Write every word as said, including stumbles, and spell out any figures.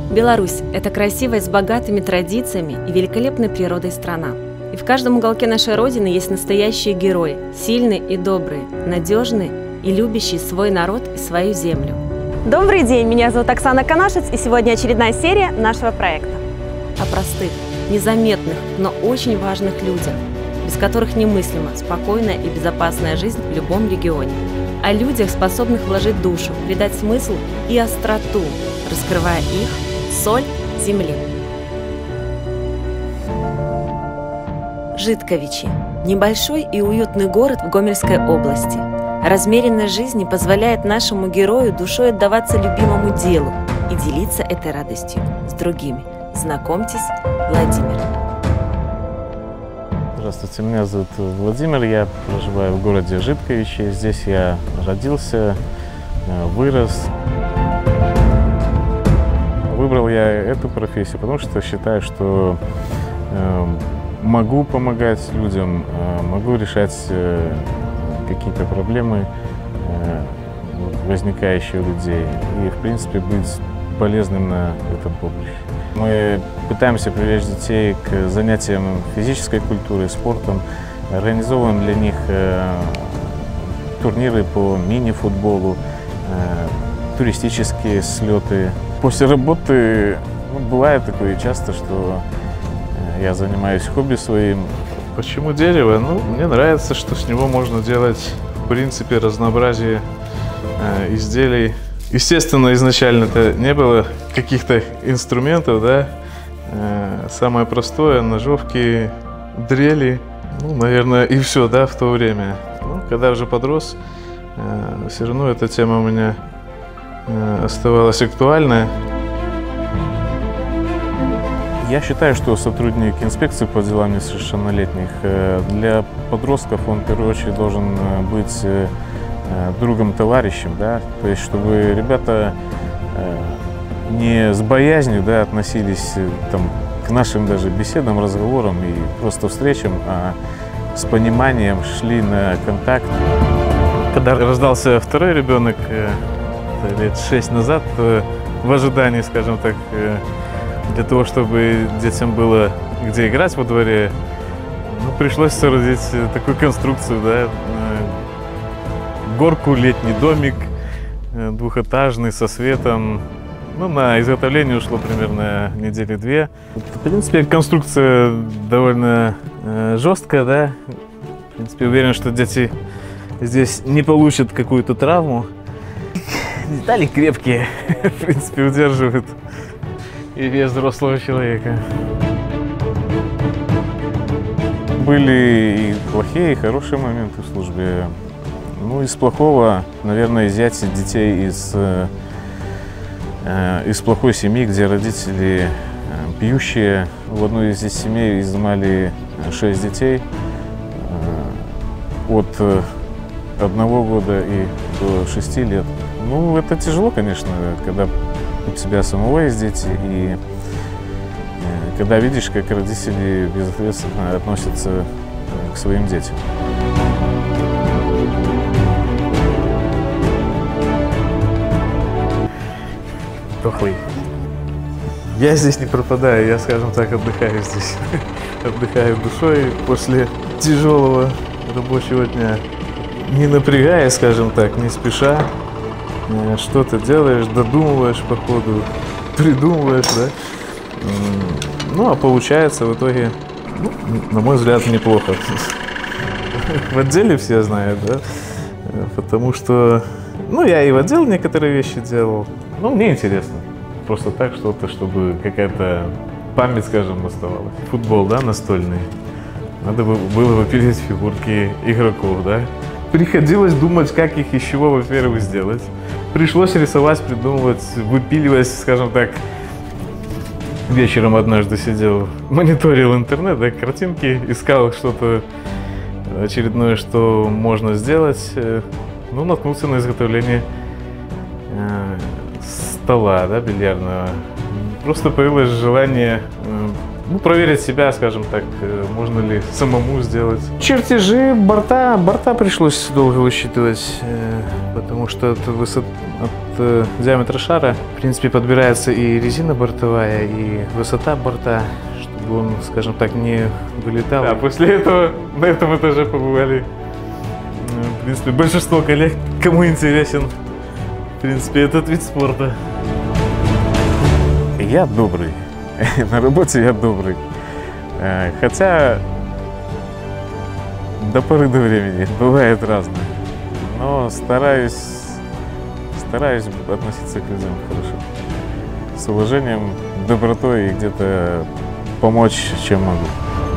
Беларусь – это красивая, с богатыми традициями и великолепной природой страна. И в каждом уголке нашей Родины есть настоящие герои, сильные и добрые, надежные и любящие свой народ и свою землю. Добрый день, меня зовут Оксана Канашец, и сегодня очередная серия нашего проекта. О простых, незаметных, но очень важных людях, без которых немыслима спокойная и безопасная жизнь в любом регионе. О людях, способных вложить душу, придать смысл и остроту, раскрывая их соль земли. Житковичи – небольшой и уютный город в Гомельской области. Размеренность жизни позволяет нашему герою душой отдаваться любимому делу и делиться этой радостью с другими. Знакомьтесь, Владимир. Здравствуйте, меня зовут Владимир, я проживаю в городе Житковичи. Здесь я родился, вырос. Выбрал я эту профессию, потому что считаю, что э, могу помогать людям, э, могу решать э, какие-то проблемы, э, возникающие у людей, и, в принципе, быть полезным на этом поприще. Мы пытаемся привлечь детей к занятиям физической культурой, спортом, организовываем для них э, турниры по мини-футболу, э, туристические слеты. После работы ну, бывает такое часто, что я занимаюсь хобби своим. Почему дерево? Ну, мне нравится, что с него можно делать, в принципе, разнообразие э, изделий. Естественно, изначально это не было каких-то инструментов, да. Э, самое простое — ножовки, дрели, ну, наверное, и все, да, в то время. Ну, когда уже подрос, э, все равно эта тема у меня оставалась актуальной. Я считаю, что сотрудник инспекции по делам несовершеннолетних для подростков он в первую очередь должен быть другом-товарищем, да? То есть чтобы ребята не с боязнью, да, относились там, к нашим даже беседам, разговорам и просто встречам, а с пониманием шли на контакт. Когда раздался второй ребенок, лет шесть назад, в ожидании, скажем так, для того, чтобы детям было где играть во дворе, ну, пришлось соорудить такую конструкцию, да, горку, летний домик, двухэтажный, со светом. Ну, на изготовление ушло примерно недели две. В принципе, конструкция довольно жесткая, да. В принципе, уверен, что дети здесь не получат какую-то травму. Детали крепкие, в принципе, удерживают и вес взрослого человека. Были и плохие, и хорошие моменты в службе. Ну, из плохого, наверное, изъятие детей из, э, из плохой семьи, где родители пьющие. В одной из семей изымали шесть детей э, от одного года и до шести лет. Ну, это тяжело, конечно, когда у тебя самого есть дети, и э, когда видишь, как родители безответственно относятся э, к своим детям. Дохлый. Я здесь не пропадаю, я, скажем так, отдыхаю здесь. Отдыхаю душой после тяжелого рабочего дня. Не напрягая, скажем так, не спеша. Что ты делаешь, додумываешь по ходу, придумываешь, да? Ну, а получается в итоге, ну, на мой взгляд, неплохо. В отделе все знают, да? Потому что, ну, я и в отделе некоторые вещи делал. Ну, мне интересно. Просто так что-то, чтобы какая-то память, скажем, оставалась. Футбол, да, настольный. Надо было выпилить фигурки игроков, да? Приходилось думать, как их из чего, во-первых, сделать. Пришлось рисовать, придумывать, выпиливать, скажем так. Вечером однажды сидел, мониторил интернет, да, картинки, искал что-то очередное, что можно сделать. Ну, наткнулся на изготовление э, стола, да, бильярдного. Просто появилось желание э, ну, проверить себя, скажем так, можно ли самому сделать. Чертежи борта, борта пришлось долго высчитывать, потому что от, высот, от э, диаметра шара. В принципе, подбирается и резина бортовая, и высота борта, чтобы он, скажем так, не вылетал. Да, после этого на этом этаже побывали, в принципе, большинство коллег, кому интересен, в принципе, этот вид спорта. Я добрый. На работе я добрый. Хотя до поры до времени бывает разное. Но стараюсь, стараюсь относиться к людям хорошо. С уважением, добротой и где-то помочь, чем могу.